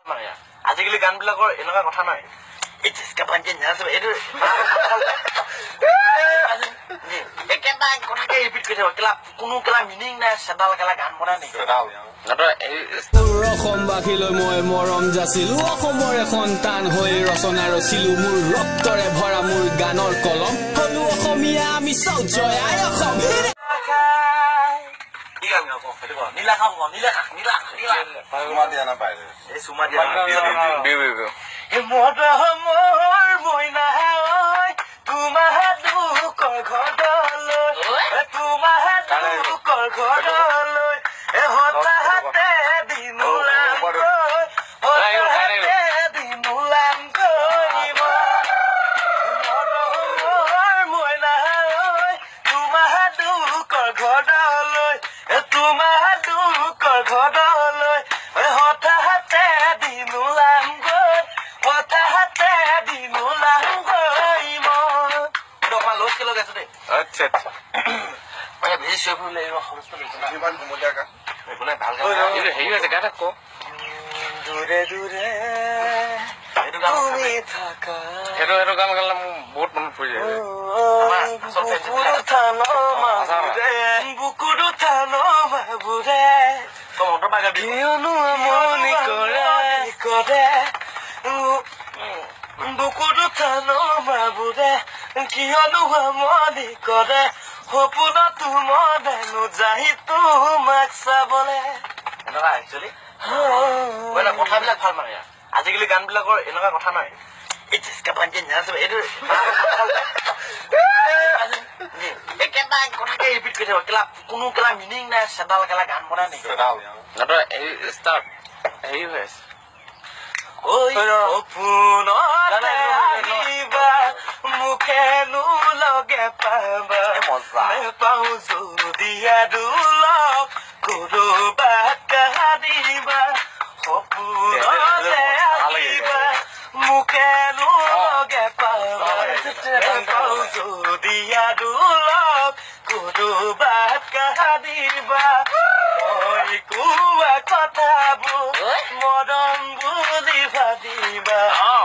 আজিকালি গান বিলাকৰ এনেকুৱা কথা নহয় এই জিচকা পাঞ্জে নাচ এইটো একেটা কথাকে ৰিপিট কৰি থাকিব কেলা কোনো কেলা মিনিং নাই চেদাল কেলা গান বনাই নেকি অসমবাসীলৈ মই মৰম যাচিলো অসমৰে সন্তান হৈ ৰচনা ৰচিলো মোৰ ৰক্তৰে ভৰা মোৰ গানৰ কলম হলো অসমীয়া আমি চৌ জয় আই অসম নীলা খাম নীলা নীলা চুমা দিয়া নাপায় এই চুমা দিয়া মদৰ মইনা তোমাৰ দুকৰ ঘৰলৈ তোমাৰ দুকৰ ঘৰলৈ হঠাতে দিনোলাম দিনোলাম কৰিব মদৰ মইনা তোমাৰ দুকৰ ঘৰলৈ তোমাৰ দুকৰ ঘৰলৈ হঠাতে দিনোলাম গৈ হঠাতে দিনোলাম গৈ মই অকমান লচকে লগাইছো দেই আচ্ছা আচ্ছা মানে বেছি চুই ফুৰিলে সমস্ত কিমান কোমলীয়া গান একো নাই ভাল হেৰি আছে গান আকৌ দূৰে দূৰে তুমি থাকা সেইটো গান গালে মোৰ বহুত মনত পৰি যায় বুকুৰো থানৰ মাবোৰে কিয়নো আমনি কৰে বুকুৰো থানৰ মাবোৰে কিয়নো আমনি কৰে সপোনত মনে নোযাহি তোমাক চাবলে এনেকুৱা একচুৱেলি কথাবিলাক ভাল মানে আজিকালি গান বিলাকৰ এনেকুৱা কথা নহয় এই জিচকা পাঞ্জে নাচ এইটো একেটা কথাকে ৰিপিট কৰি থাকিব কেলা কোনো কেলা মিনিং নাই চেদাল কেলা গান বনাই নেকি হেৰি হৈ আছে সপোনতে আহিবা মুখেনো লগে পাবা নেপাওঁ যদি দুলক কৰবাত কান্দিবা সপোনতে আহিবা মুখেনো লগে পাবা নেপাওঁ যদি দুলক কৰবাত কান্দিবা মই কোৱা কথাবোৰ মৰম বুলি ভাবিবা